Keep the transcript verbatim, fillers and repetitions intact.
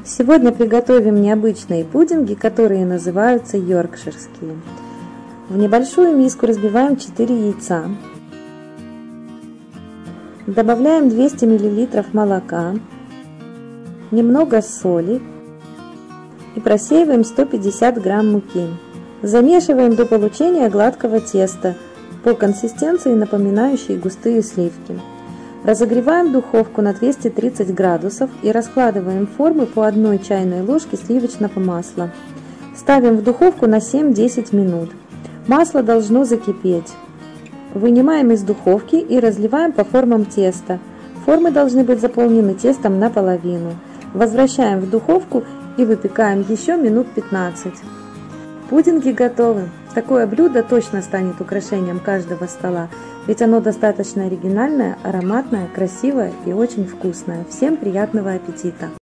Сегодня приготовим необычные пудинги, которые называются йоркширские. В небольшую миску разбиваем четыре яйца. Добавляем двести миллилитров молока, немного соли и просеиваем сто пятьдесят грамм муки. Замешиваем до получения гладкого теста, по консистенции напоминающей густые сливки. Разогреваем духовку на двести тридцать градусов и раскладываем формы по одной чайной ложке сливочного масла. Ставим в духовку на семь-десять минут. Масло должно закипеть. Вынимаем из духовки и разливаем по формам теста. Формы должны быть заполнены тестом наполовину. Возвращаем в духовку и выпекаем еще минут пятнадцать. Пудинги готовы. Такое блюдо точно станет украшением каждого стола, ведь оно достаточно оригинальное, ароматное, красивое и очень вкусное. Всем приятного аппетита!